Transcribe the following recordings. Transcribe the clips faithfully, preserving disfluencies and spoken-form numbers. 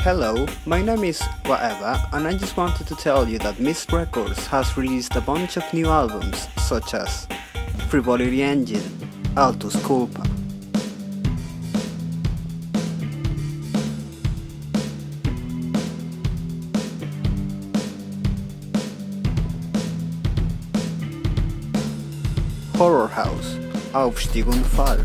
Hello, my name is Whatever, and I just wanted to tell you that M I S T Records has released a bunch of new albums such as Frivolity Engine, Altus Culpa, Horror House, Aufstieg und Fall,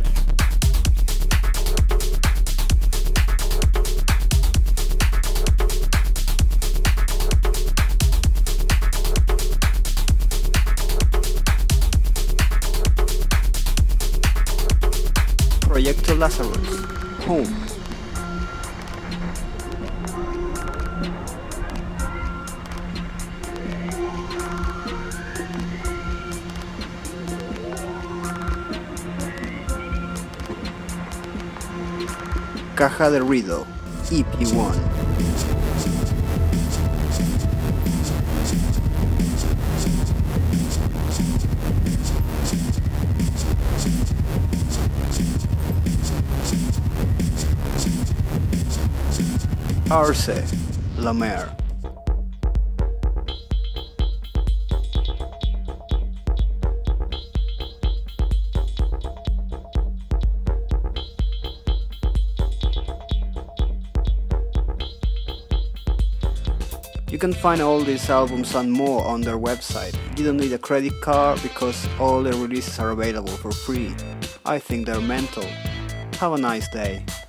Proyecto Lazarus, Home, Caja de Ruido, E P one, Arce, La Mer. You can find all these albums and more on their website. You don't need a credit card because all the releases are available for free. I think they're mental. Have a nice day.